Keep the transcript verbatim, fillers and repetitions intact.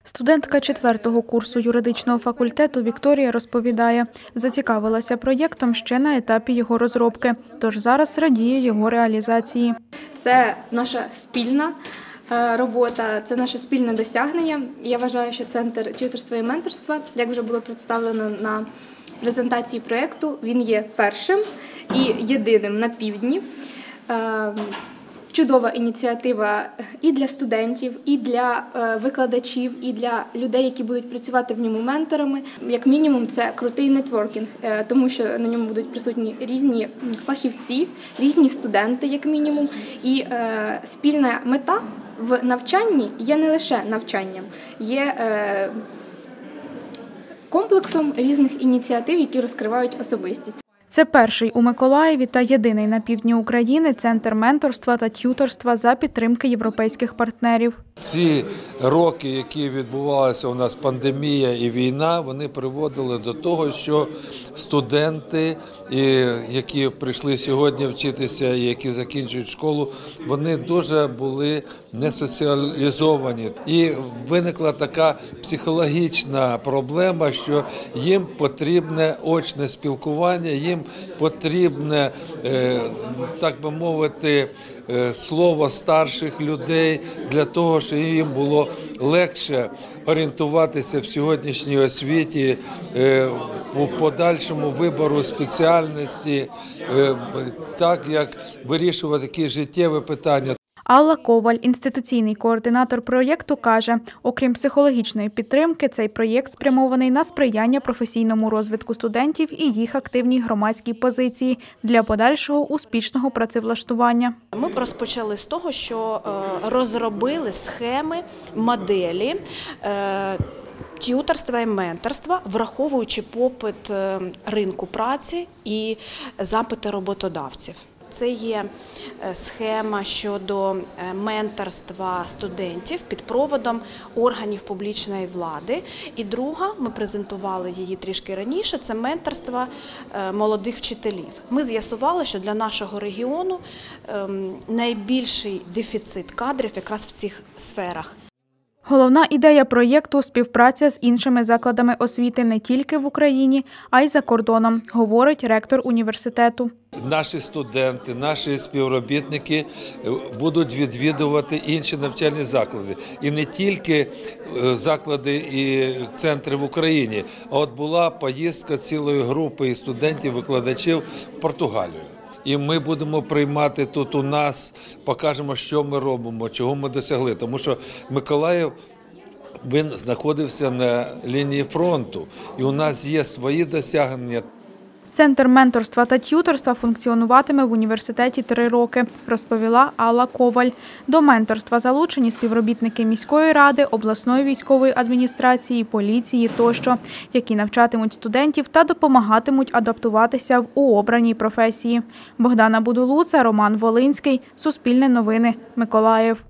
Студентка четвертого курсу юридичного факультету Вікторія розповідає, зацікавилася проєктом ще на етапі його розробки, тож зараз радіє його реалізації. Це наша спільна робота, це наше спільне досягнення. Я вважаю, що Центр т'юторства і менторства, як вже було представлено на презентації проєкту, він є першим і єдиним на півдні. Чудова ініціатива і для студентів, і для викладачів, і для людей, які будуть працювати в ньому менторами. Як мінімум, це крутий нетворкінг, тому що на ньому будуть присутні різні фахівці, різні студенти, як мінімум. І спільна мета в навчанні є не лише навчанням, є комплексом різних ініціатив, які розкривають особистість. Це перший у Миколаєві та єдиний на півдні України центр менторства та т'юторства за підтримки європейських партнерів. Ці роки, які відбувалися у нас пандемія і війна, вони приводили до того, що студенти, які прийшли сьогодні вчитися і які закінчують школу, вони дуже були не соціалізовані. І виникла така психологічна проблема, що їм потрібне очне спілкування, їм потрібне, так би мовити, слово старших людей для того, щоб їм було легше орієнтуватися в сьогоднішній освіті, у подальшому вибору спеціальності, так як вирішувати такі життєві питання. Алла Коваль, інституційний координатор проєкту, каже, окрім психологічної підтримки, цей проєкт спрямований на сприяння професійному розвитку студентів і їх активній громадській позиції для подальшого успішного працевлаштування. Ми розпочали з того, що розробили схеми, моделі т'юторства і менторства, враховуючи попит ринку праці і запити роботодавців. Це є схема щодо менторства студентів під проводом органів публічної влади. І друга, ми презентували її трішки раніше, це менторство молодих вчителів. Ми з'ясували, що для нашого регіону найбільший дефіцит кадрів якраз в цих сферах. Головна ідея проєкту – співпраця з іншими закладами освіти не тільки в Україні, а й за кордоном, говорить ректор університету. Наші студенти, наші співробітники будуть відвідувати інші навчальні заклади. І не тільки заклади і центри в Україні, а от була поїздка цілої групи студентів-викладачів в Португалію. І ми будемо приймати тут у нас, покажемо, що ми робимо, чого ми досягли. Тому що Миколаїв, він знаходився на лінії фронту, і у нас є свої досягнення. Центр менторства та т'юторства функціонуватиме в університеті три роки, розповіла Алла Коваль. До менторства залучені співробітники міської ради, обласної військової адміністрації, поліції тощо, які навчатимуть студентів та допомагатимуть адаптуватися в обраній професії. Богдана Будулуца, Роман Волинський, Суспільне новини, Миколаїв.